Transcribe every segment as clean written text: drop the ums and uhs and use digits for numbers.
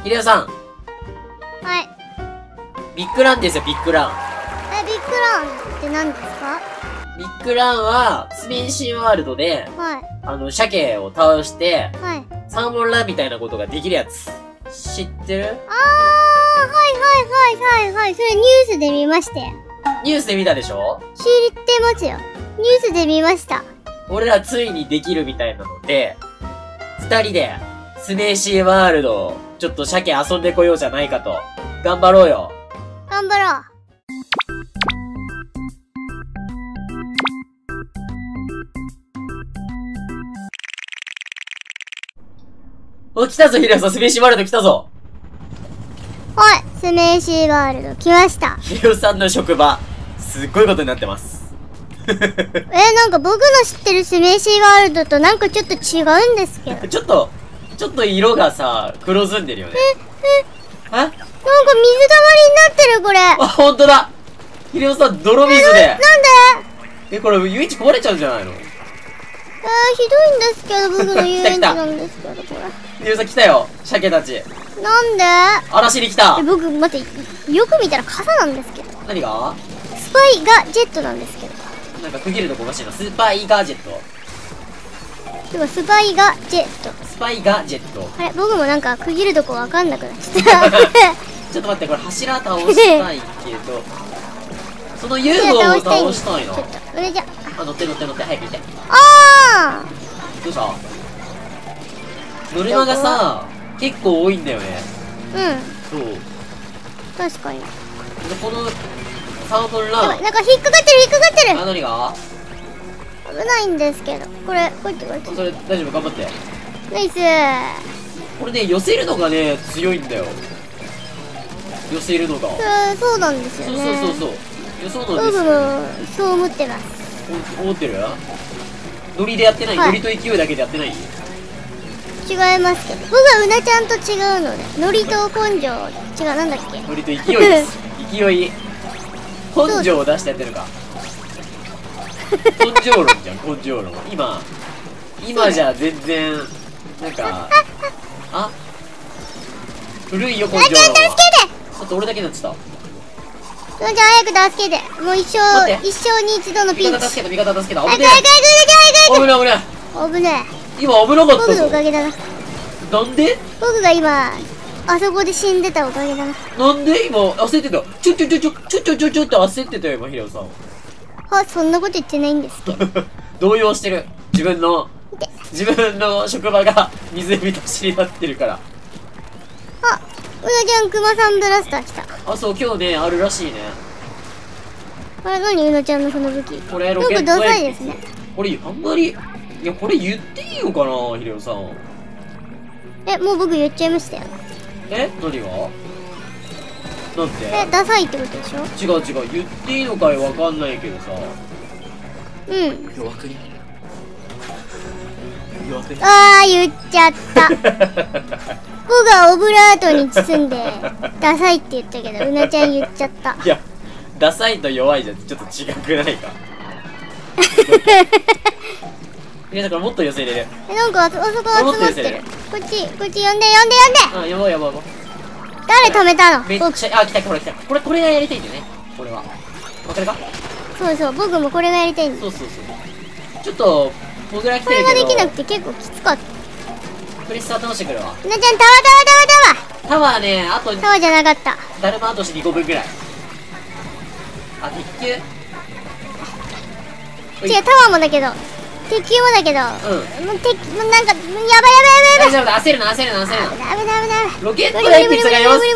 ひでおさん。 はい。 ビッグランですよ、ビッグラン。 ビッグランって何ですか？ ビッグランは、スペンシーワールドで、 はい。 鮭を倒して、 はい。 サーモンランみたいなことができるやつ。知ってる？ はいはいはいはいはい。それニュースで見ましたよ。 ニュースで見たでしょ？ 知ってますよ。ニュースで見ました。 俺らついにできるみたいなので、二人で、スネーシーワールド、ちょっと鮭遊んでこようじゃないかと。頑張ろうよ。 頑張ろう。 お、来たぞ、ヒデさん。スネーシーワールド来たぞ。 はい、スネーシーワールド来ました。 ヒデさんの職場、すっごいことになってます。 なんか僕の知ってるスネーシーワールドとなんかちょっと違うんですけど。 ちょっと色がさ、黒ずんでるよね。なんか水溜まりになってる、これ。 あ、ほんとだ。ヒデさん、泥水で。 なんで？ これ、遊園地壊れちゃうんじゃないの？ ひどいんですけど、僕の遊園地なんですけど、これ。 ヒデさん来たよ、鮭たち。 なんで？ 嵐に来た。 僕、待って、よく見たら傘なんですけど。 何が？ スパイガジェットなんですけど。 なんか区切るとこおかしいな。スパイガジェット。 でもスパイガジェット。 スパイガジェット。 あれ、僕もなんか区切るとこわかんなくなっちゃった。 ちょっと待って、これ柱倒したいけど、その遊具を倒したいな。 ちょっと、じゃあ、乗って、早く行って。 あどうした？ノルマがさ、結構多いんだよね。そう。 確かに。 で、この、サーモンラン。 なんか引っかかってる。 あ、何が？ 危ないんですけど。これ、こっち。 それ、大丈夫？頑張って。 ナイスこれね、寄せるのがね、強いんだよ。寄せるのが。 そうなんですよね。 そう。そうなんです僕も、そう思ってます。 思ってる？ノリでやってない？ノリと勢いだけでやってない？ 違いますけど。僕はうなちゃんと違うので。ノリと根性、なんだっけ？ ノリと勢いです。勢い。根性を出してやってるか。根性論じゃん、根性論。今じゃ全然、なんか、あ、古いよ、根性論は。 うなちゃん助けて！ ちょっと俺だけになっちゃった。 うなちゃん早く助けて。もう一生に一度のピンチ。 味方助けた。危ねえ。 危ねえ。 今危なかったぞ。 僕のおかげだな。 なんで？ 僕が今、あそこで死んでたおかげだな。 なんで今、焦ってた。ちょって焦ってたよ、今、ヒロさん。 そんなこと言ってないんですけど。 動揺してる。自分の職場が湖としになってるから。 うなちゃん、クマさんブラスター来た。 あ、そう、今日ね、あるらしいね。 あれ、何うなちゃんのその武器。 これ、ロケットダサいですね。 これ、あんまり、いや、これ言っていいのかな、ヒロさん。 もう僕言っちゃいましたよ。 何が？なんて？ ダサいってことでしょ？ 違う、言っていいのかわかんないけどさ。 弱くに。 言っちゃった。僕がオブラートに包んで、ダサいって言ったけど、うなちゃん言っちゃった。 いや、ダサいと弱いじゃちょっと違くないか。だからもっと寄せ入れる。 なんかあそこ集まってる。こっち呼んで。 あ、やばい。 誰止めたの？ めっちゃ、来た。これがやりたいんだよね。これは。わかるか？ そう、僕もこれがやりたいんだ。 そう。ちょっと、モグラ来てるけど。 これができなくて結構きつかった。 プレス倒してくるわ。 うなちゃん、 タワーね、 タワーじゃなかった。 だるま落とし2個分ぐらい。あ、鉄球？ 違う、タワーもだけど。鉄球もだけど。もうなんか、やばい。 大丈夫だ、焦るな。 ダメ。 ロケット鉛筆が弱い。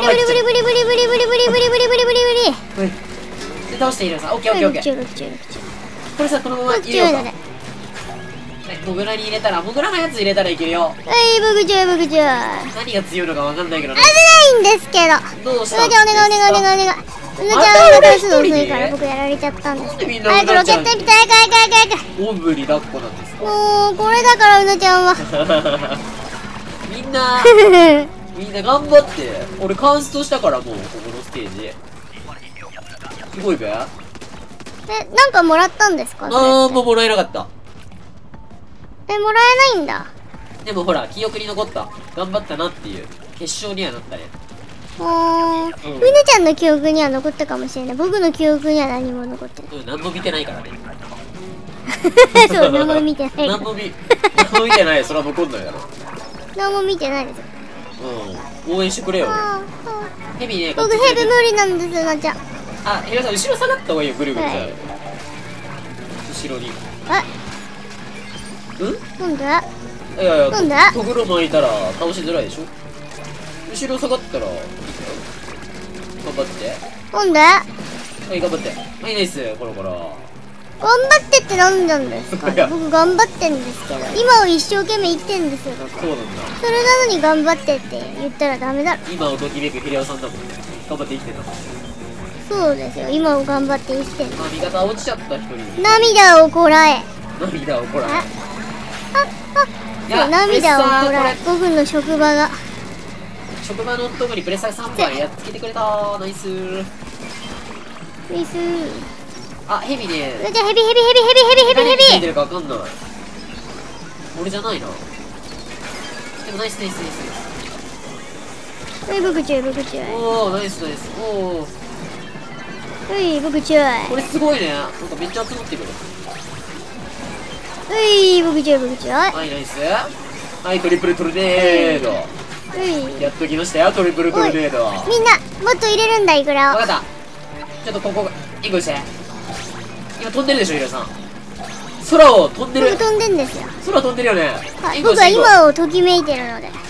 で、倒しているさ。オッケー。これさ、このまま入れようか。モグラに入れたら、モグラのやつ入れたらいけるよ。 僕中。 何が強いのかわかんないけどね。 危ないんですけど。 どうした？ お願い。うなちゃんが倒すの遅いから僕やられちゃったんですけど。早くロケット来て、早く。 おんぶに抱っこなんですか？ もう、これだからうなちゃんは。 みんな頑張って。俺カンストしたからもう、ここのステージ。すごいべ？ なんかもらったんですか？ もうもらえなかった。 もらえないんだ。 でもほら、記憶に残った。頑張ったなっていう。 決勝にはなったね。 うなちゃんの記憶には残ったかもしれない。僕の記憶には何も残ってない。 うん、何も見てないからね。 そう、何も見てない。 何も見てないよ。それは残んないだろ。 何も見てないですよ。 うん、応援してくれよ。ヘビね、 僕ヘビ無理なんです、うなちゃん。 あ、ヘビさん、後ろ下がった方がいいよ、ぐるぐるじゃ、後ろに。 なんで？ いやいや、 なんで？ とぐろ巻いたら倒しづらいでしょ。後ろ下がったらいいよ。頑張って。 なんで？ はい、頑張って。はい、ナイス、コロコロ。 頑張ってって何なんですか？僕頑張ってんですけど、今を一生懸命生きてんですよ、僕。 そうなんだ。 それなのに頑張ってって言ったらダメだろ。 今をときめくヒレオさんだもんね。頑張って生きてたもん。 そうですよ、今を頑張って生きてんの。 まあ、味方落ちちゃった人に。 涙をこらえ。 涙をこらえ。 そう、涙をこらえ。5分の職場が。 職場の男にプレッサー3番やっつけてくれたー。ナイスー。 ナイスー。 あ、ヘビね。 じゃあヘビ。 何ついてるかわかんない。俺じゃないな。でもナイス。 僕注意。 おー、ナイス。おー。 僕注意。 これすごいね。なんかめっちゃ集まってくる。 僕注意。 はい、ナイス。はい、トリプルトルネード。やっときましたよ、トリプルトルネード。 みんな、もっと入れるんだ、いくらを。 わかった。ちょっとここ、イングして。今飛んでるでしょ、ヒロさん。空を飛んでる。 僕飛んでんですよ。 空飛んでるよね。 僕は今をときめいてるので。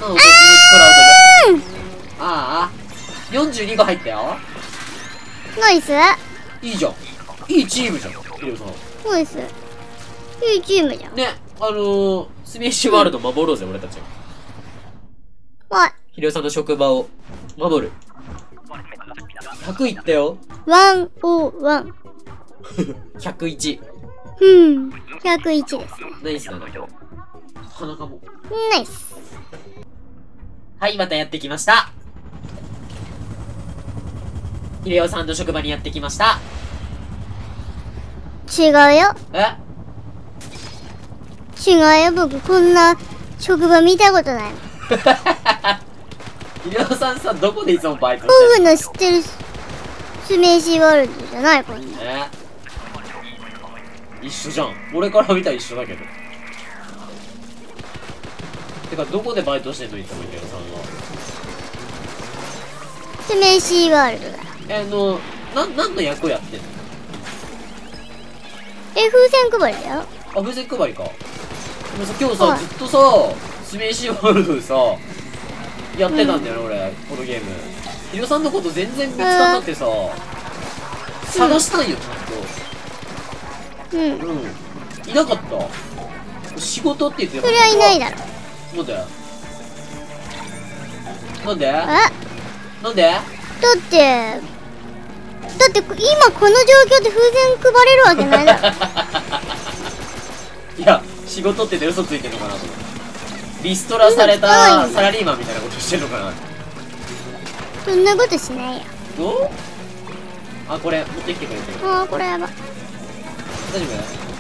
ああ、42個入ったよ。 ナイス。 いいじゃん。いいチームじゃん、ヒロさん。 ナイス。いいチームじゃん。 ね、スメッシュワールド守ろうぜ、俺たち。 はい。 ヒロさんの職場を守る。100いったよ。 101。 101。 101ですね。 ナイスだな、今日。鼻かも。 ナイス。 はい、またやってきました。ヒレオさんの職場にやってきました。 違うよ。違うよ、僕こんな職場見たことない。 ヒレオさんさ、どこでいつもバイトして僕の知ってるスメーシーワールドじゃない、こんな。 一緒じゃん。俺から見たら一緒だけど。てか、どこでバイトしてんのいつもヒレオさんは。 スメーシーワールドだ。 何の役をやってんの？ 風船配りだよ。 あ、風船配りか。でもさ、今日さ、ずっとさ、スメーシーワールドでさ、やってたんだよね、俺、このゲーム。ヒロさんのこと全然見つかんなくてさ、探したんよ、ちゃんと。いなかった。仕事って言ってた。 それはいないだろ。 なんでだって今この状況で風船配れるわけないだろ。 いや、仕事って言って嘘ついてんのかなと思って。リストラされたサラリーマンみたいなことしてんのかな。 そんなことしないよ。 あ、これ持ってきてくれてる。 これやば。 大丈夫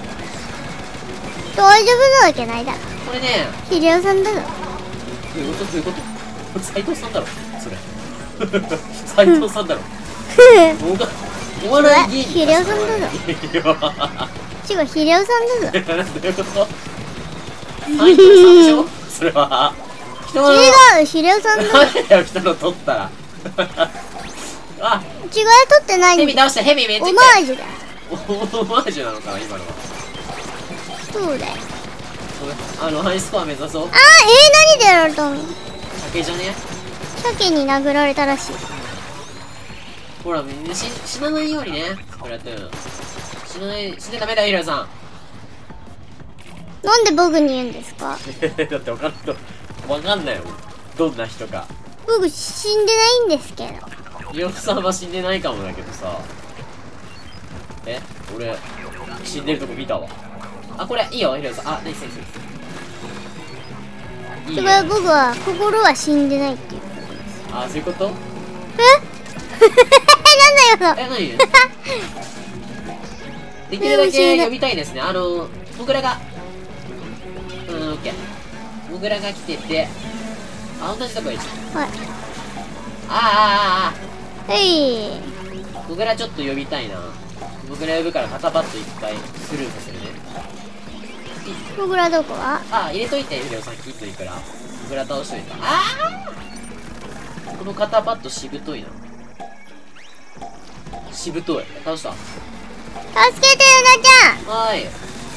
なわけないだろ。 これね、 ヒレオさんだぞ。 どういうこと斉藤さんだろそれ。斉藤さんだろ。お笑い芸人。 ヒレオさんだぞ。違う、ヒレオさんだぞ。 どういうこと斉藤さんでしょそれは。 違う、ヒレオさんだぞ。 人の取ったら。あ、 違う、取ってないんだ。 ヘビ倒した、ヘビめっちゃオマージュだ。 オマージュなのかな、今のは。 そうだよ。 ハイスコア目指そう。 何でやられたの？ 鮭じゃね？ 鮭に殴られたらしい。 ほら、死なないようにね。これやってるの。死んでダメだよ、ヒロさん。 なんで僕に言うんですか？ だってわかんないよ。どんな人か。 僕死んでないんですけど。 ヒロさんは死んでないかもだけどさ。俺、死んでるとこ見たわ。あ、これ、いいよ、ヒロさん。ナイス。いいよ。 僕は、心は死んでないっていうことです。 あ、そういうこと？ なんだよ、 何できるだけ呼びたいですね。モグラが、オッケー。モグラが来てて、 あ、同じとこへ行っちゃはい。 った。あはい。 モグラちょっと呼びたいな。モグラ呼ぶから肩パッド一回スルーさせるね。 モグラどこは？ あ、入れといて、ヒロさん、キッドいくら。モグラ倒しといた。この肩パッドしぶといな。しぶとい。倒した。 助けて、うなちゃん。 はーい。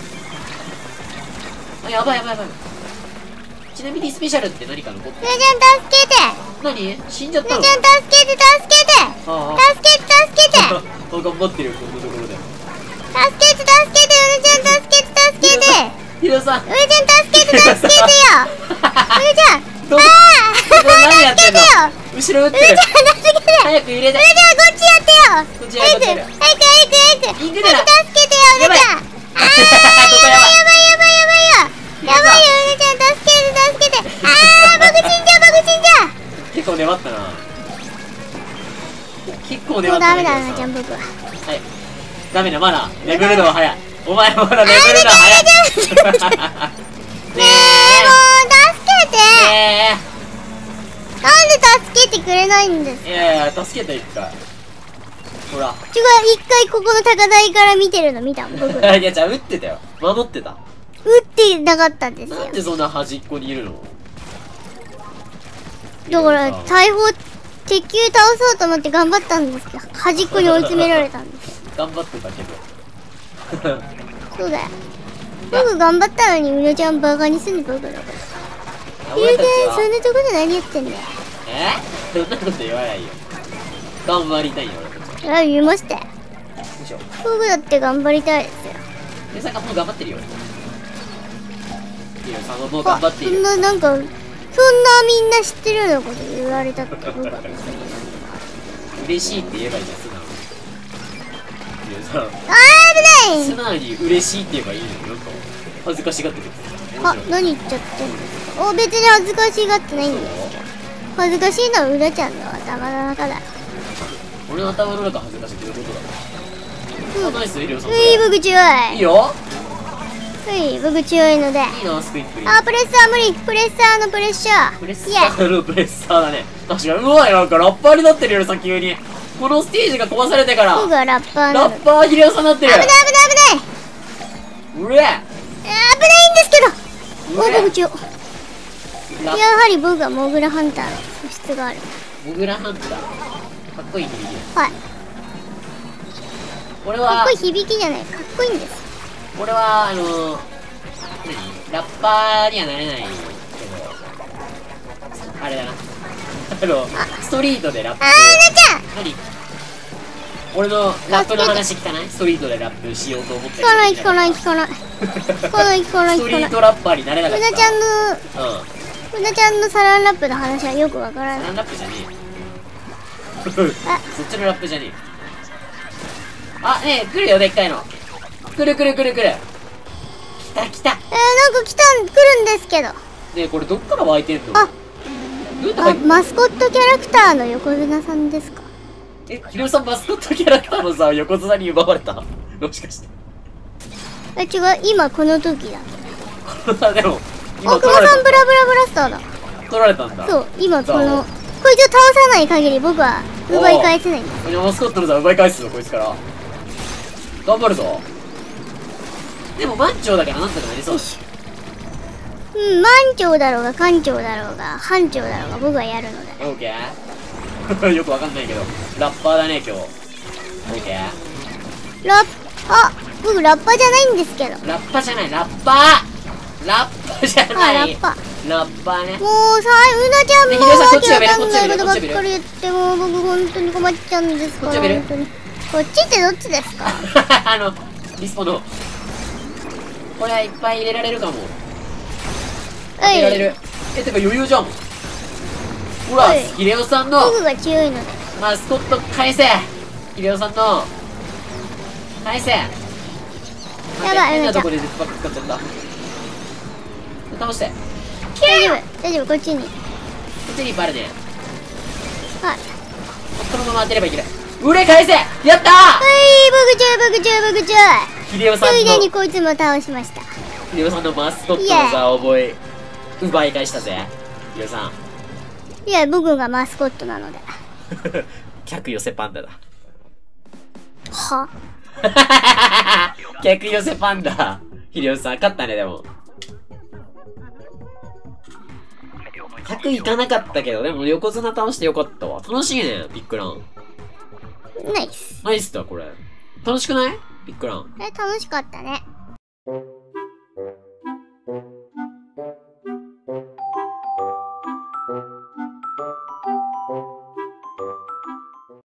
あ、やばいやばいやばい。ちなみにスペシャルって何か残ってる？ うなちゃん助けて。 何？死んじゃったの？ うなちゃん助けて、助けて。 ああ。 助けて、助けて。 あ、頑張ってるよ、こんなところで。 助けて、助けて、うなちゃん助けて、助けて。 ヒロさん。 うなちゃん助けて、助けてよ。うなちゃん。 どこ何やってんの？後ろ撃ってる。 うなちゃん助けて。 早く入れて。 うなちゃんこっちやってよ。 こっちやる、こっちやる。 早く、早く、早く。 ピンクだな。 助けてよ、うなちゃん。 ここやばい。 やばいよ、うなちゃん助けて、助けて。僕死んじゃう、僕死んじゃう。 結構粘ったな。結構粘もうったね。 ダメだ、うヒロさんなちゃん、僕は。 はい。ダメだ、まだ。眠るのは早い。お前まだ眠るのは早い。ねもう、助けて。 え。 なんで助けてくれないんですか？ いやいや、助けた一回。ほら。 一回ここの高台から見てるの見たもん、僕。 いや、じゃあ撃ってたよ。守ってた。 撃ってなかったんですよ。 なんでそんな端っこにいるの？ だから、敵倒そうと思って頑張ったんですけど、端っこに追い詰められたんです。 頑張ってたけど。 そうだよ。僕頑張ったのに、うなちゃんバカにすんで僕だから。ゆう俺たちてん、そんは。 なとこで何やってんだよ。 そんなこと言わないよ。頑張りたいよ、俺たちは。 言いましたよ。 よいしょ。 僕だって頑張りたいですよ。 ゆうさんがもう頑張ってるよ。ゆうさんはもう頑張っている。 なんか、そんなみんな知ってるようなこと言われたって僕は別に。 嬉しいって言えばいいじゃん、素直に。ゆうさん。 危ない。 素直に嬉しいって言えばいいのに、なんか恥ずかしがってる。 何言っちゃってんですか？別に恥ずかしがってないんですけど。恥ずかしいのはうらちゃんの頭の中だ。 俺の頭の中恥ずかしいってどういうことだろう。ナイス、イリオさん。 僕強い。 いいよ。 僕強いので。 いいな、スクイップリ。 プレッサー無理。プレッサーのプレッシャー。 プレッサーのプレッサーだね。確かに、うわい、なんかラッパーになってるよ、さ、急に。このステージが壊されてから。 僕はラッパーなラので。 ッパーヒレオさんになってる。 危ない。 うれ。 危ないんですけど。僕強い。やはり僕はモグラハンターの素質がある。 モグラハンター。かっこいい響き。 はい。 俺はかっこいい響きじゃない。かっこいいんです。 俺は、ラッパーにはなれないけど、あれだな。ストリートでラップ。 うなちゃん。 何？俺のラップの話聞かない？ストリートでラップしようと思って聞かない。ストリートラッパーになれなかった。 うなちゃんのサランラップの話はよくわからない。 サランラップじゃねえよ。そっちのラップじゃねえよ。あ、ねえ、来るよ、でっかいの。来る。来た。 なんか来るんですけど。 ねえ、これどっから湧いてんの？どうやって入っマスコットキャラクターの横綱さんですか？ ヒロさんマスコットキャラクターのさ、横綱に奪われた？もしかして。 違う、今この時だ。 でも、 大久保さんブラブラブラスターだ。 取られたんだ。 そう、今こいつを倒さない限り僕は奪い返せないんだ。 マスコットのさ、奪い返すぞ、こいつから。頑張るぞ。でも、満潮だからなんとかなりそうだ。 満潮だろうが艦長だろうが班長だろうが僕はやるので。 オーケー。よくわかんないけど、ラッパーだね、今日。オーケー。 僕ラッパーじゃないんですけど。 ラッパじゃない、ラッパーじゃない。 ラッパーね。 もうさ、うなちゃんもわわけわかんないことばっこっちかり言っても僕本当に困っちゃうんですから。本当に。こっちってどっちですか？ リスポの。これはいっぱい入れられるかも。 入れられる。てか余裕じゃん。ほら、ヒレオさんの僕が強いので。 マスコット返せ。ヒレオさんの返せ。やばい、 変なとこでデスパック使っちゃった。倒して。 大丈夫、こっちに。 こっちにいっぱいあるね。 はい。 このまま当てればいける。裏返せ。やったー。 僕強い。 ヒレオさんの。 ついでにこいつも倒しました。 ヒレオさんのマスコットの座を奪い返したぜ。ヒレオさん。 いや、僕がマスコットなので。 客寄せパンダだ。 は客寄せパンダ。ヒデオさん、勝ったね、でも。100いかなかったけど、でも横綱倒してよかったわ。楽しいね、ビッグラン。 ナイス。 ナイスだ、これ。楽しくないビッグラン。 楽しかったね。